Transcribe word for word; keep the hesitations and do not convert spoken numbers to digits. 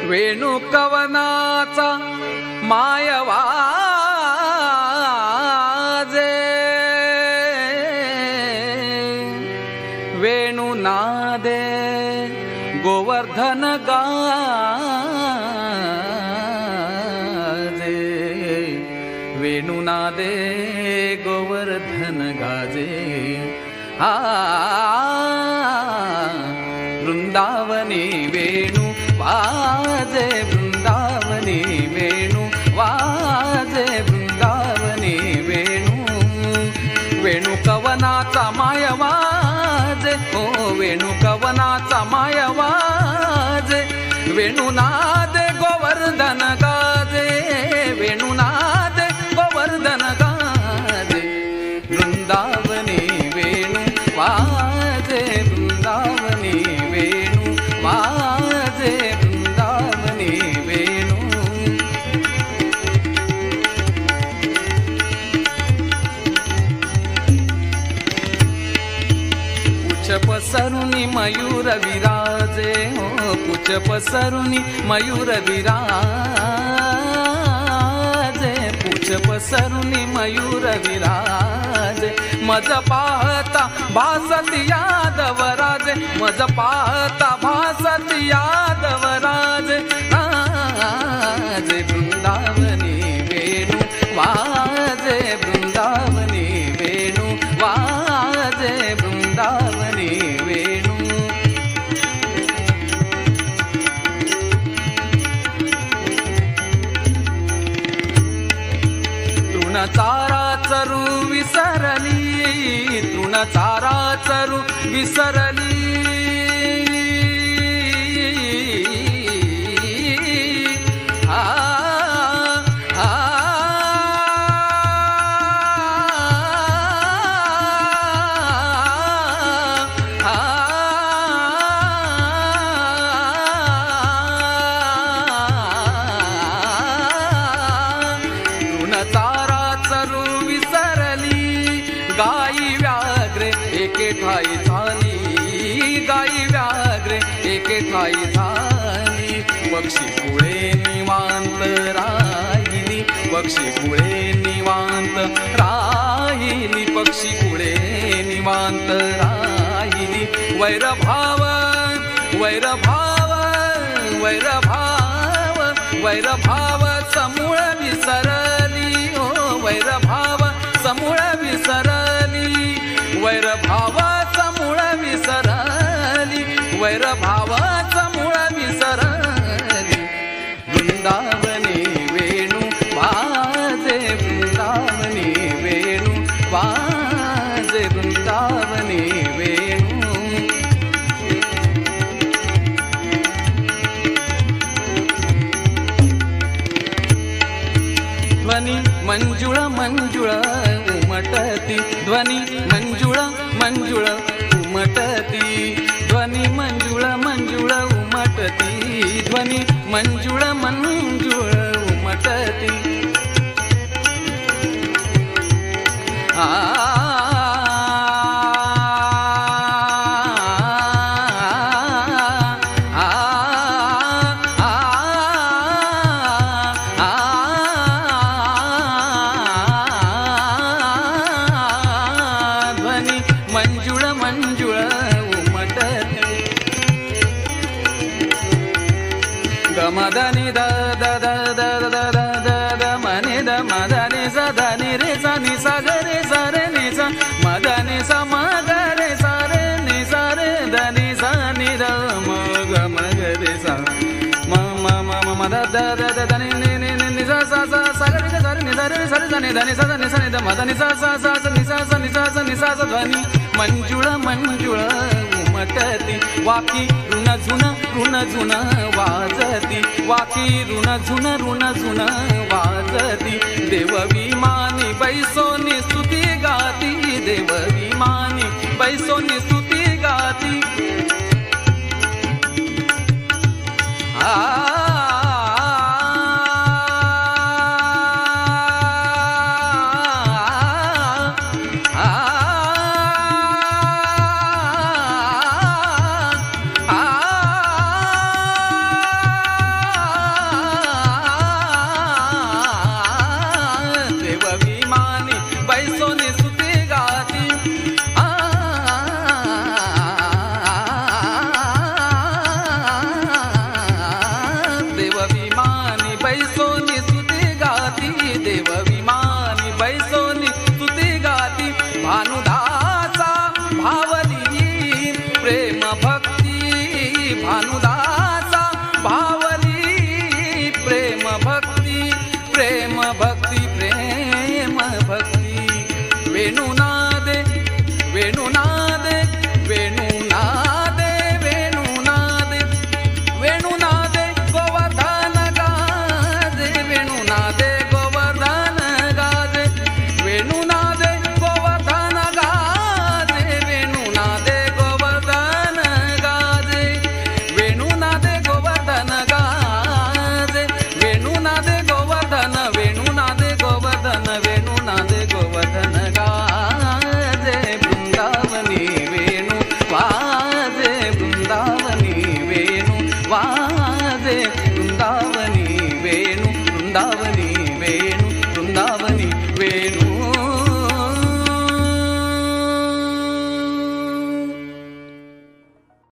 वेणू कवनाचा मायवाजे वेणू नादे गोवर्धन गाजे वेणू नादे गोवर्धन गाजे आ वृंदावनी वेणू वाजे वृंदावनी वेणू वाजे वृंदावनी वेणू वेणू कवनाचा मायवाजे ओ वेणू कवनाचा मायवाजे वेणू नादे गोवर्धन गाजे वेणू नादे गोवर्धन गाजे वृंदावनी वेणू वाजे वृंदावनी वेणू वाजे वृंदावनी वेणू पुछ पसरुनी मयूर विराजे हो पुछ पसरुनी मयूर विराजे पुछ पसरुनी मयूर विराजे मज पाहता भासती यादव राजे मज पाहता भासती यादव राजे राजे वृंदावनी वेणू वाजे वृंदावनी वेणू वाजे वृंदावनी वेणू तृण चारा चरू विसरली तृण चारा चरू विसरली आ आ तृण चारा चरू विसरली गाई व्याघ्रे एके ठाई झाली गाई व्याघ्रे एके ठाई झाली पक्षी पुढे निवांत राहिली पक्षी पुढे निवांत राहिली पक्षी पुढे निवांत राहिली वैरभाव वैरभाव वैरभाव वैरभाव समूळ विसरली ओ वैरभाव समूळ विसरली वैरभाव समूळ विसरली वैरभाव समूळ विसरली वृंदावनी वेणू वाजे वृंदावनी वेणू वाजे वृंदावनी वेणू ध्वनी मंजुळ मंजुळ उमटती ध्वनी मंजुळ मंजुळ उमटती ध्वनी मंजुळ मंजुळ उमटती ध्वनी मंजुळ मंजुळ उमटती आ मंजुळ मंजुळ उमटती गमदनि द द द द द द द द मनि द मदनि स धनि रे स नि स ग रे स रे नि स मदनि स म ग रे स रे नि स रे धनि स नि द म ग म ग रे स म म म म म द द द द धनि नि नि नि स स स स ग रे स रे नि स रे स रे स नि धनि स ध नि स नि द मदनि स स स स नि स स नि स स नि स स ध्वनि मंजुळ मंजुळ उमटती वाकी ऋण झुन ऋण झुन वाजती वाकी ऋण झुन ऋण झुन वाजती देव विमानी बैसोनी स्तुती गाती देव विमानी बैसोनी स्तुती गाती आ भानुदा